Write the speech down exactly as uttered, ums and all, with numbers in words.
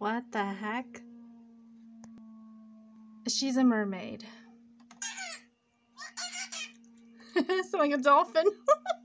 What the heck? She's a mermaid. It's like a dolphin.